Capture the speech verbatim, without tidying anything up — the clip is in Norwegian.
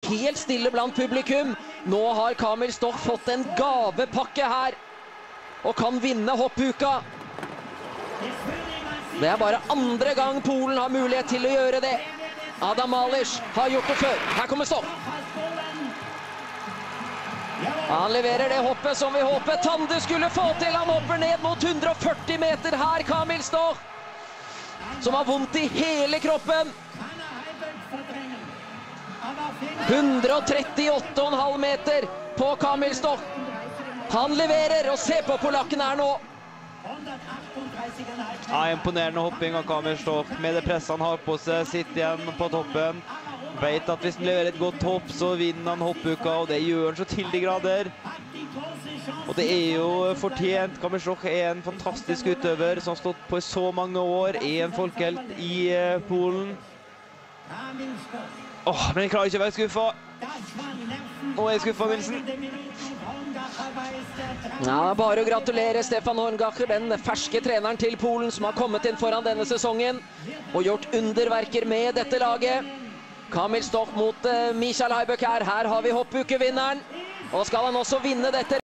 helt stille blant publikum. Nå har Kamil Stoch fått en gavepakke her, og kan vinne hoppuka. Det er bare andre gang Polen har mulighet til å gjøre det. Adam Malysz har gjort det før. Her kommer Stoch. Han leverer det hoppet som vi håpet Tande skulle få til. Han hopper ned mot hundre og førti meter her, Kamil Stoch, som har vondt i hele kroppen. hundre og trettiåtte komma fem meter på Kamil Stoch. Han leverer, og se på polakken her nå. Ja, imponerende hopping av Kamil Stoch. Med det presset han har på seg, sitter igjen på toppen. Vet at hvis han leverer et godt hopp, så vinner han hoppuka, og det gjør han så til de grader. Og det er jo fortjent. Kamil Stoch er en fantastisk utøver som har stått på i så mange år, er en folkehelt i Polen. Åh, men jeg klarer ikke å være skuffet. Nå er jeg skuffet, Nilsen. Ja, bare å gratulere Stefan Horngacher, den ferske treneren til Polen, som har kommet inn foran denne sesongen og gjort underverker med dette laget. Kamil Stoch mot uh, Michael Haibøk her. Her har vi hoppukevinneren. Og skal han også vinne dette